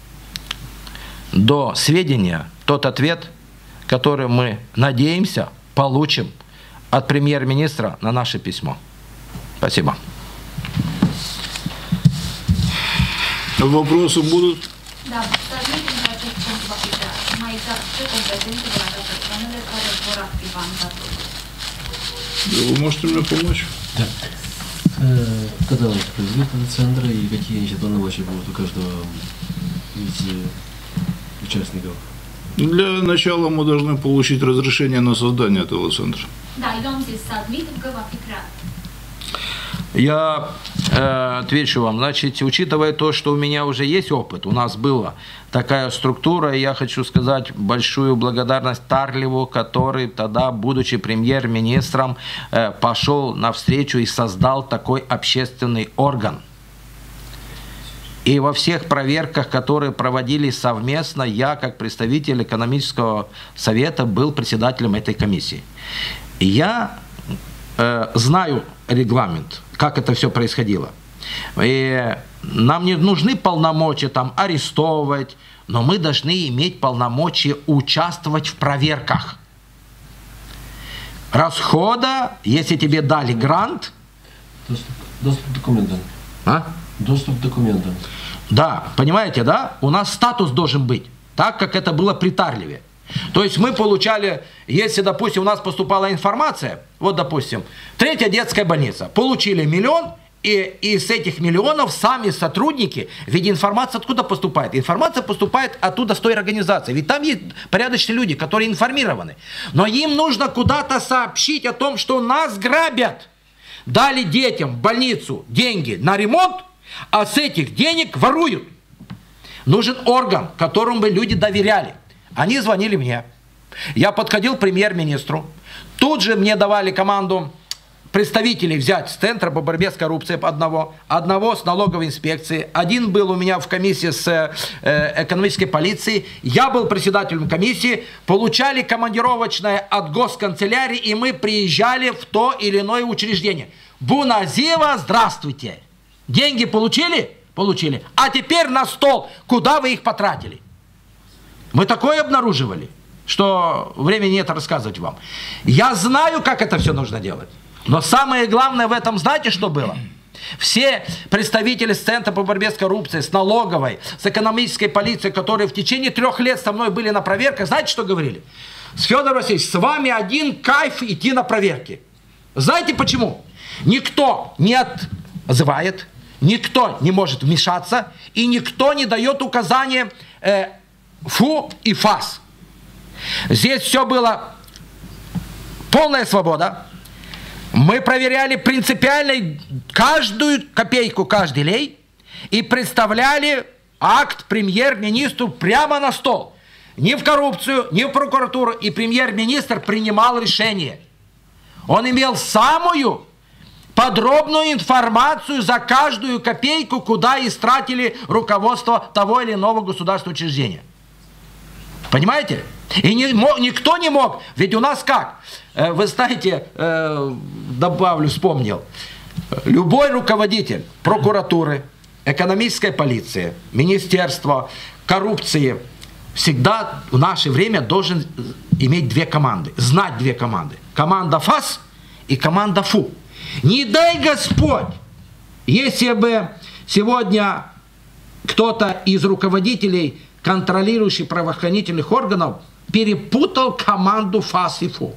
до сведения тот ответ, который мы, надеемся, получим от премьер-министра на наше письмо. Спасибо. Вопросы будут? Da, dar nu din acest punct va fi clar. Mai exact, ce competențe vor avea persoanele care vor activa în cadrul? Вы можете мне помочь? Да. Когда он произойдет этот центр и какие инициативы вообще будут у каждого из участников? Для начала мы должны получить разрешение на создание этого центра. Da, eu am zis să admit că va fi creat. Я отвечу вам. Значит, учитывая то, что у меня уже есть опыт, у нас была такая структура, и я хочу сказать большую благодарность Тарлеву, который тогда, будучи премьер-министром, пошел навстречу и создал такой общественный орган. И во всех проверках, которые проводились совместно, я, как представитель экономического совета, был председателем этой комиссии. И я знаю регламент, как это все происходило. И нам не нужны полномочия там арестовывать, но мы должны иметь полномочия участвовать в проверках. Расхода, если тебе дали грант... Доступ к документам. А? Доступ к документам. Да, понимаете, да? У нас статус должен быть, так как это было при Тарлеве. То есть мы получали, если, допустим, у нас поступала информация, вот, допустим, 3-я детская больница, получили 1 миллион, и из этих миллионов сами сотрудники, ведь информация откуда поступает? Информация поступает оттуда, с той организации. Ведь там есть порядочные люди, которые информированы. Но им нужно куда-то сообщить о том, что нас грабят. Дали детям в больницу деньги на ремонт, а с этих денег воруют. Нужен орган, которому бы люди доверяли. Они звонили мне. Я подходил к премьер-министру. Тут же мне давали команду представителей взять с Центра по борьбе с коррупцией одного с налоговой инспекции, один был у меня в комиссии с экономической полицией, я был председателем комиссии, получали командировочное от госканцелярии, и мы приезжали в то или иное учреждение. Буназива, здравствуйте! Деньги получили? Получили. А теперь на стол. Куда вы их потратили? Мы такое обнаруживали, что времени нет рассказывать вам. Я знаю, как это все нужно делать. Но самое главное в этом, знаете, что было? Все представители с Центра по борьбе с коррупцией, с налоговой, с экономической полицией, которые в течение 3 лет со мной были на проверках, знаете, что говорили? Федор Васильевич, с вами один кайф идти на проверки. Знаете почему? Никто не отзывает, никто не может вмешаться, и никто не дает указания фу и фас. Здесь все было полная свобода. Мы проверяли принципиально каждую копейку, каждый лей и представляли акт премьер-министру прямо на стол. Ни в коррупцию, ни в прокуратуру. И премьер-министр принимал решение. Он имел самую подробную информацию за каждую копейку, куда истратили руководство того или иного государственного учреждения. Понимаете? И никто не мог. Ведь у нас как? Вы знаете, добавлю, вспомнил. Любой руководитель прокуратуры, экономической полиции, министерства, коррупции всегда в наше время должен иметь две команды, знать две команды. Команда ФАС и команда ФУ. Не дай Господь, если бы сегодня кто-то из руководителей, контролирующих правоохранительных органов, перепутал команду ФАС и ФУ.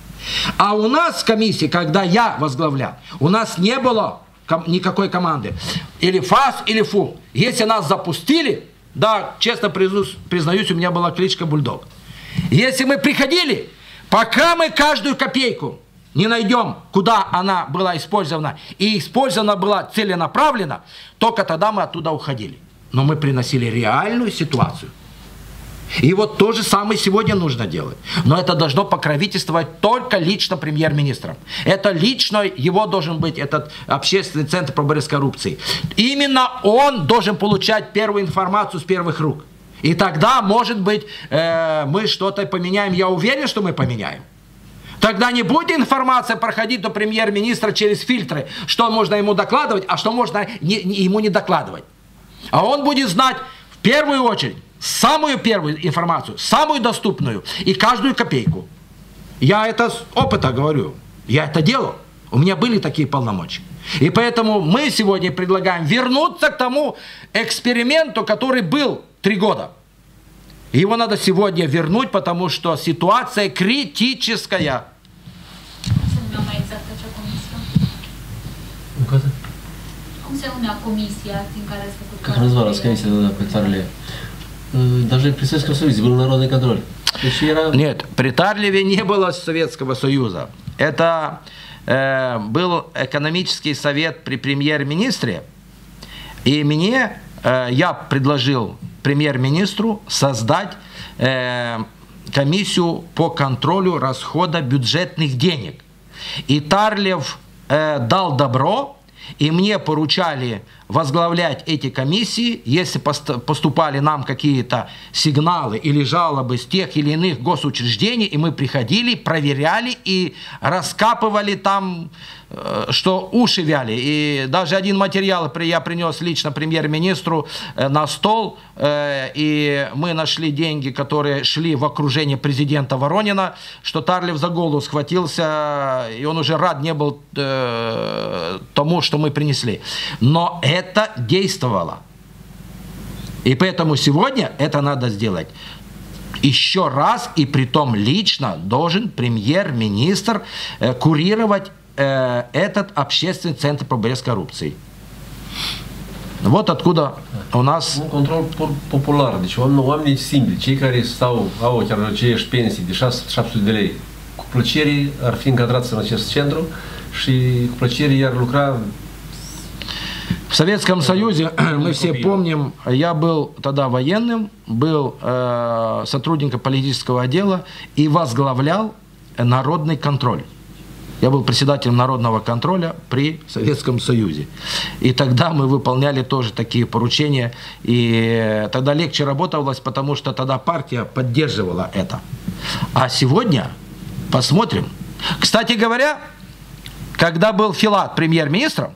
А у нас в комиссии, когда я возглавлял, у нас не было никакой команды. Или ФАС, или ФУ. Если нас запустили, да, честно признаюсь, у меня была кличка Бульдог. Если мы приходили, пока мы каждую копейку не найдем, куда она была использована, и использована была целенаправленно, только тогда мы оттуда уходили. Но мы приносили реальную ситуацию. И вот то же самое сегодня нужно делать. Но это должно покровительствовать только лично премьер-министром. Это лично его должен быть этот общественный центр по борьбе с коррупцией. Именно он должен получать первую информацию с первых рук. И тогда, может быть, мы что-то поменяем. Я уверен, что мы поменяем. Тогда не будет информация проходить до премьер-министра через фильтры, что можно ему докладывать, а что можно ему не докладывать. А он будет знать в первую очередь самую первую информацию, самую доступную и каждую копейку. Я это с опыта говорю. Я это делал. У меня были такие полномочия. И поэтому мы сегодня предлагаем вернуться к тому эксперименту, который был 3 года. Его надо сегодня вернуть, потому что ситуация критическая. Как называлась комиссия при Тарле? Даже при Советском Союзе был народный контроль. Нет, при Тарлеве не было Советского Союза. Это был экономический совет при премьер-министре. И я предложил премьер-министру создать комиссию по контролю расхода бюджетных денег. И Тарлев дал добро, и мне поручали возглавлять эти комиссии, если поступали нам какие-то сигналы или жалобы с тех или иных госучреждений, и мы приходили, проверяли и раскапывали там, что уши вяли. И даже один материал я принес лично премьер-министру на стол, и мы нашли деньги, которые шли в окружение президента Воронина, что Тарлев за голову схватился, и он уже рад не был тому, что мы принесли. Но это действовало. И поэтому сегодня это надо сделать еще раз, и притом лично должен премьер-министр курировать этот общественный центр по борьбе с коррупциei. Вот откуда у нас... Control popular. Deci oamenii simpli, cei care au chiar aceeași pensii de 700 de lei, cu plăcere ar fi încadrați în acest centru și cu plăcere iar lucra. В Советском Союзе, мы все помним, я был тогда военным, был сотрудником политического отдела и возглавлял народный контроль. Я был председателем народного контроля при Советском Союзе. И тогда мы выполняли тоже такие поручения. И тогда легче работалось, потому что тогда партия поддерживала это. А сегодня посмотрим. Кстати говоря, когда был Филат премьер-министром,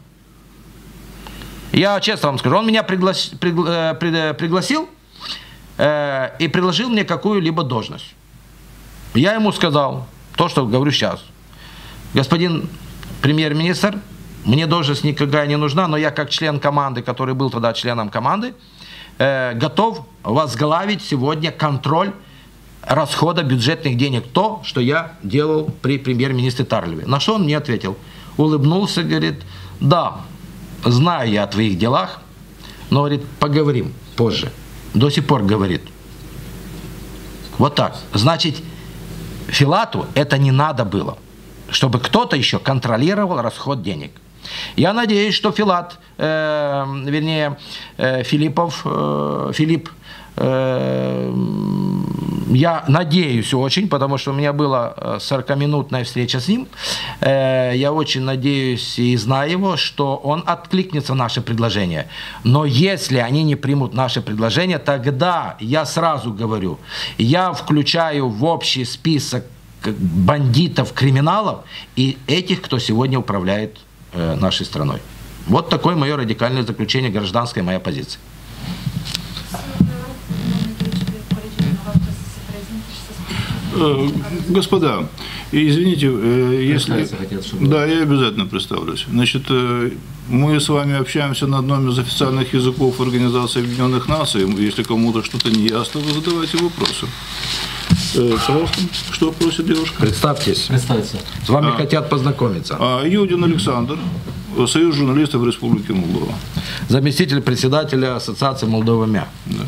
я честно вам скажу, он меня пригласил и предложил мне какую-либо должность. Я ему сказал то, что говорю сейчас. Господин премьер-министр, мне должность никакая не нужна, но я как член команды, который был тогда членом команды, готов возглавить сегодня контроль расхода бюджетных денег. То, что я делал при премьер-министре Тарлеве. На что он мне ответил? Улыбнулся, говорит, да, знаю я о твоих делах, но, говорит, поговорим позже. До сих пор говорит. Вот так. Значит, Филату это не надо было. чтобы кто-то еще контролировал расход денег. Я надеюсь, что Филипп, я надеюсь очень, потому что у меня была 40-минутная встреча с ним, я очень надеюсь и знаю его, что он откликнется на наше предложение. Но если они не примут наше предложение, тогда, я сразу говорю, я включаю в общий список бандитов, криминалов и этих, кто сегодня управляет нашей страной. Вот такое мое радикальное заключение, гражданская моя позиция. Господа, извините, если... Да, я обязательно представлюсь. Значит, мы с вами общаемся на одном из официальных языков Организации Объединенных Наций. Если кому-то что-то не ясно, вы задавайте вопросы. Пожалуйста, что просит девушка? Представьтесь. Представиться. С вами хотят познакомиться. Юдин Александр, Союз журналистов Республики Молдова. Заместитель председателя Ассоциации Молдова-МИА. Да.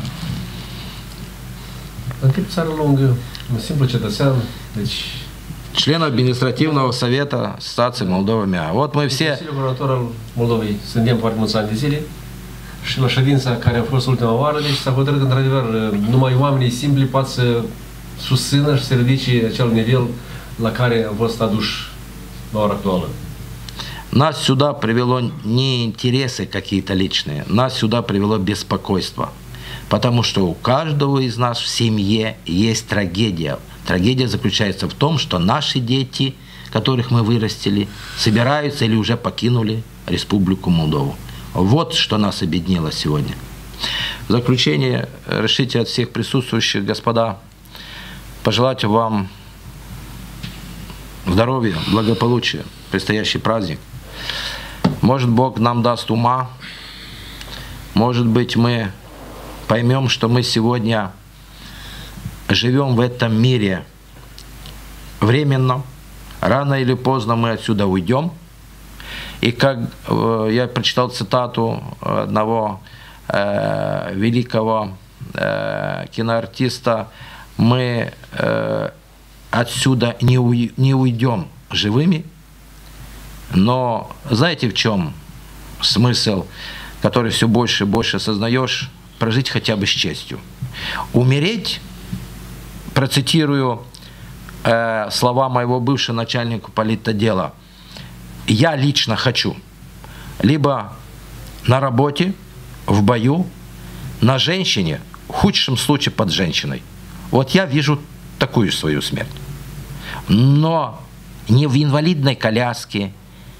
Închid țară lungă, un simplu cetățean, deci... Член административного совета Ассоциации Молдова-МИА. Вот мы все... Consiliul Guvernator al Moldovei suntem foarte mulți ani de zile și la ședința care a fost ultima oară, deci s-a hotărât într-adevăr numai oamenii simpli pot să susțină și să ridice acel nivel la care au fost aduși la ora actuală. Нас сюда привело не интересы какие-то личные, нас сюда привело беспокойство. Потому что у каждого из нас в семье есть трагедия. Трагедия заключается в том, что наши дети, которых мы вырастили, собираются или уже покинули Республику Молдову. Вот что нас объединило сегодня. В заключение решите от всех присутствующих, господа, пожелать вам здоровья, благополучия, предстоящий праздник. Может, Бог нам даст ума, может быть, мы поймем, что мы сегодня живем в этом мире временно, рано или поздно мы отсюда уйдем. И как я прочитал цитату одного великого киноартиста, мы отсюда не уйдем живыми, но знаете, в чем смысл, который все больше и больше осознаешь? Прожить хотя бы с честью. Умереть, процитирую слова моего бывшего начальника политотдела, я лично хочу либо на работе, в бою, на женщине, в худшем случае под женщиной. Вот я вижу такую свою смерть. Но не в инвалидной коляске,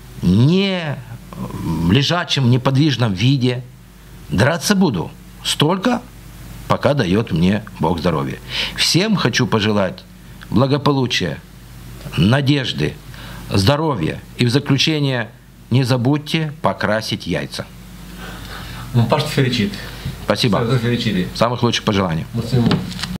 не в лежачем, неподвижном виде. Драться буду столько, пока дает мне Бог здоровья. Всем хочу пожелать благополучия, надежды, здоровья. И в заключение не забудьте покрасить яйца. Un Paște fericit! Спасибо. Sărbători fericite! Самых лучших пожеланий. Mulțumim mult!